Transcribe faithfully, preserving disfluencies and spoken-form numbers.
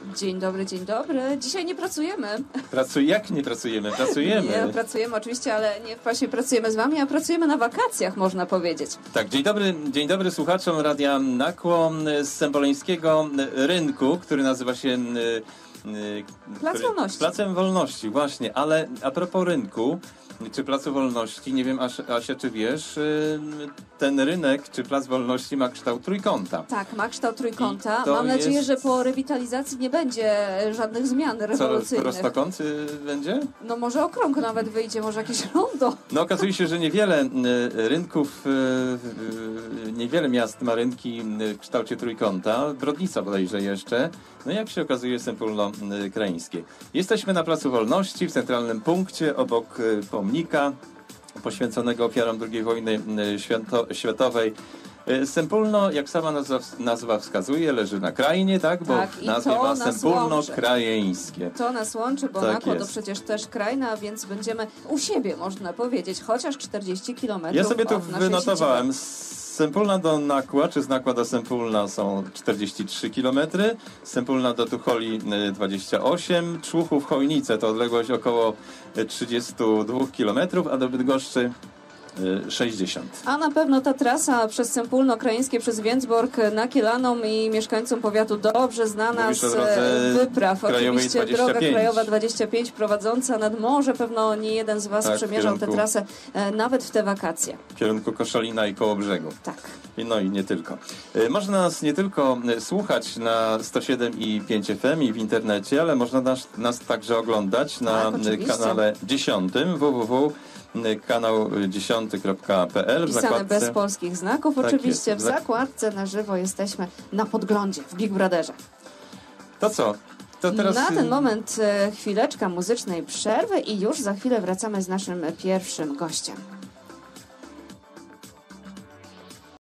Dzień dobry, dzień dobry. Dzisiaj nie pracujemy. Pracuj, jak nie pracujemy? Pracujemy. Nie, pracujemy oczywiście, ale nie właśnie pracujemy z wami, a pracujemy na wakacjach, można powiedzieć. Tak, dzień dobry, dzień dobry słuchaczom Radia Nakło z Semboleńskiego Rynku, który nazywa się... Plac który, Wolności. Placem Wolności, właśnie, ale a propos rynku, czy Placu Wolności, nie wiem Asia, czy wiesz, ten rynek, czy Plac Wolności ma kształt trójkąta. Tak, ma kształt trójkąta. Mam nadzieję, jest... że po rewitalizacji nie będzie żadnych zmian rewolucyjnych. Co, prostokąt będzie? No może okrąg nawet wyjdzie, może jakieś rondo. No okazuje się, że niewiele rynków, niewiele miast ma rynki w kształcie trójkąta. Brodnica bodajże jeszcze. No jak się okazuje, Sępólno Krajeńskie. Jesteśmy na Placu Wolności, w centralnym punkcie, obok pomnika poświęconego ofiarom drugiej wojny światowej. Sępólno, jak sama nazwa, nazwa wskazuje, leży na krainie, tak? Bo tak, w nazwie ma Sępólno Krajeńskie. To nas łączy, bo tak Nakło jest. to przecież też kraina, więc będziemy u siebie, można powiedzieć, chociaż czterdzieści kilometrów. Ja sobie tu wynotowałem. Z Sępólna do Nakła, czy z Nakła do Sępólna są czterdzieści trzy kilometry, z Sępólna do Tucholi dwadzieścia osiem, Człuchów-Chojnice to odległość około trzydzieści dwa kilometrów, a do Bydgoszczy sześćdziesiąt. A na pewno ta trasa przez Sępólno Krajeńskie, przez Więcbork, Nakielanom i mieszkańcom powiatu dobrze znana Mówisz z wypraw. Oczywiście dwadzieścia droga pięć. krajowa dwadzieścia pięć prowadząca nad morze. Pewno nie jeden z was tak, przemierzał kierunku, tę trasę e, nawet w te wakacje. W kierunku Koszalina i Kołobrzegu. Tak. No i nie tylko. Można nas nie tylko słuchać na sto siedem i pięć F M i w internecie, ale można nas, nas także oglądać na tak, kanale dziesiątym w w w kanał dziesiąty kropka p l. Pisane zakładce... bez polskich znaków. Tak oczywiście jest. w zakładce na żywo jesteśmy na podglądzie w Big Brotherze. To co? To teraz... Na ten moment chwileczka muzycznej przerwy i już za chwilę wracamy z naszym pierwszym gościem.